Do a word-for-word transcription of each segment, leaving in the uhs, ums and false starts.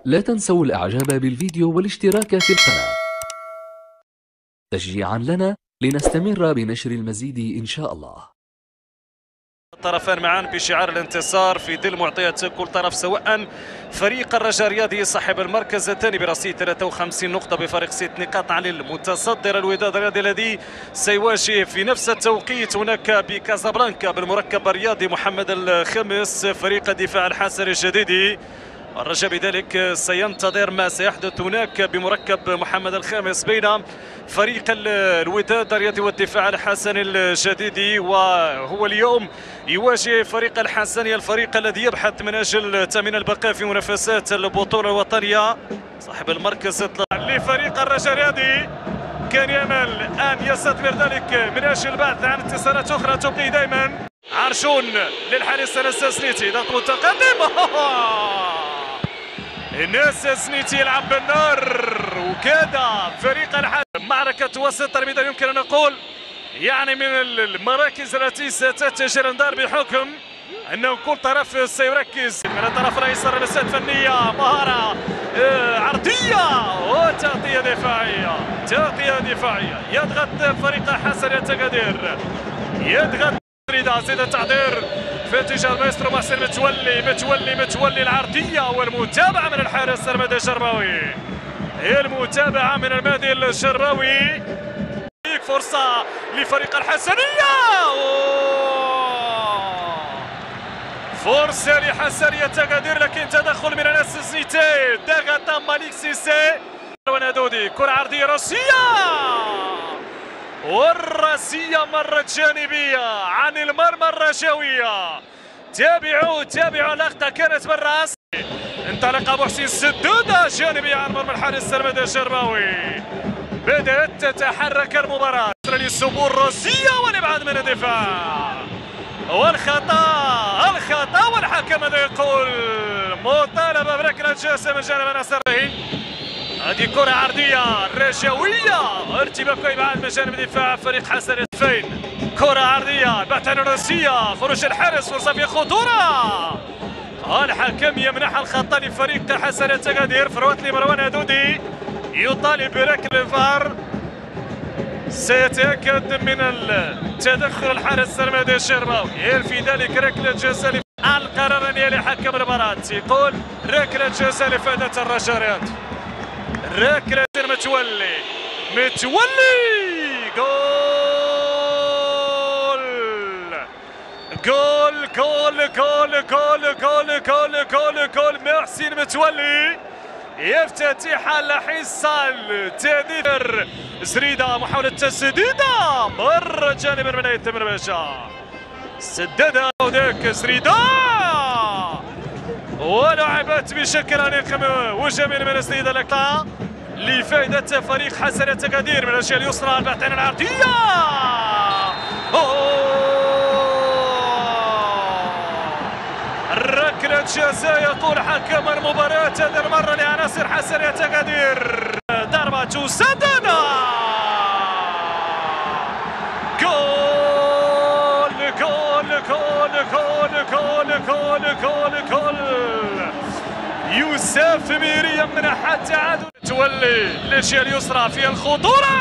لا تنسوا الاعجاب بالفيديو والاشتراك في القناة تشجيعا لنا لنستمر بنشر المزيد إن شاء الله. الطرفان معا بشعار الانتصار في ظل معطيات كل طرف، سواء فريق الرجاء الرياضي صاحب المركز الثاني برصيد ثلاثة وخمسين نقطة بفارق ست نقاط عن المتصدر الوداد الرياضي الذي سيواجه في نفس التوقيت هناك بكازابلانكا بالمركب الرياضي محمد الخامس فريق الدفاع الحسني الجديدي. الرجاء بذلك سينتظر ما سيحدث هناك بمركب محمد الخامس بين فريق الوداد الرياضي والدفاع الحسني الجديدي، وهو اليوم يواجه فريق الحسني الفريق الذي يبحث من اجل تامين البقاء في منافسات البطوله الوطنيه. صاحب المركز لفريق الرجاء الرياضي كان يامل ان يستثمر ذلك من اجل البحث عن انتصارات اخرى تبقي دائما. عرشون للحارس انس سنيتي ضغط متقدم، انس سنيتي يلعب بالنار، وكاد فريق الحسن معركة وسط الميدان يمكن ان نقول يعني من المراكز التي ستتجه الانذار بحكم انه كل طرف سيركز. من الطرف الايسر لمسات فنيه، مهاره آه، عرضيه وتغطيه دفاعيه، تغطيه دفاعيه يضغط فريق حسن التقادير، يضغط رضا زيد التعذير في اتجاه المايسترو محسن متولي، متولي متولي العرضيه والمتابعه من الحارس المادي الشرباوي، المتابعه من المادي الشرباوي. فرصه لفريق الحسنيه، فرصه لحسنيه تقادير لكن تدخل من انس سنيتي، ضغط مالك سيسي ونادودي، كره عرضيه راسيه، والراسيه مرت جانبيه عن المرمى الرجاويه. تابعوا تابعوا اللقطه كانت بالراس، انطلق ابو حسين سدوده جانبيه عن مرمى الحارس المدى الشرباوي. بدات تتحرك المباراه للسبور الراسيه والابعاد من الدفاع والخطا، الخطا والحكم ماذا يقول؟ مطالبه بركله جاسم من جانب ناصر. هذه كرة عرضية رجاوية، ارتباك وابعاد من جانب دفاع فريق حسن الفين. كرة عرضية بحث عن الراسية، خروج الحارس، فرصة في خطورة. الحكم يمنح الخطأ لفريق حسن التقادير. فروات لمروان هدودي يطالب بركله الفار، سيتأكد من التدخل الحارس المادي الشرباوي، يلفي ذلك ركلة جزاء. القرار النهائي لحكم المباراة يقول ركلة جزاء لفائدة الرجاء الرياضي. ركلة متولي، متولي جول جول جول جول جول جول جول جول جول محسن متولي يفتتح الحصان. تهديد زريدة، محاولة تسديدة مرة جانبا من ناحية تامر باشا، سددها وداك زريدة ولعبت بشكل انيق وجميل من تسديد اللقطة لفائدة فريق حسن التقادير من الجهة اليسرى. البحث عن العرضية، ركلة جزاء يقول حكم المباراة هذه المرة لعناصر حسن التقادير. ضربة تسدد، جول جول جول جول جول جول جول جول يوسف ميري يمنح التعادل. تولي للجهة اليسرى في الخطورة،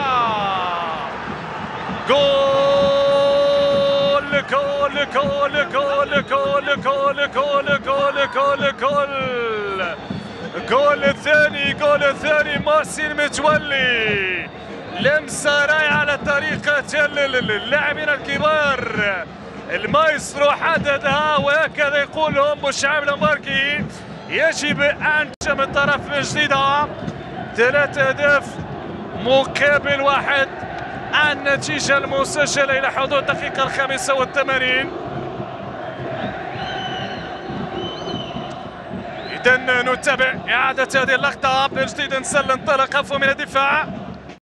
جول جول جول جول جول جول جول جول جول جول جول الثاني، جول الثاني محسن متولي. لمسة رائعة على طريقة اللاعبين الكبار، المايسترو حددها وهكذا يقول لهم مشعب المباركي. يجب ان من طرف من جديدة ثلاث اهداف مقابل واحد، النتيجة المسجلة الى حدود الدقيقة الخامسة والثمانين. اذا نتابع اعادة هذه اللقطة من جديد. نسل انطلق عفوا من الدفاع،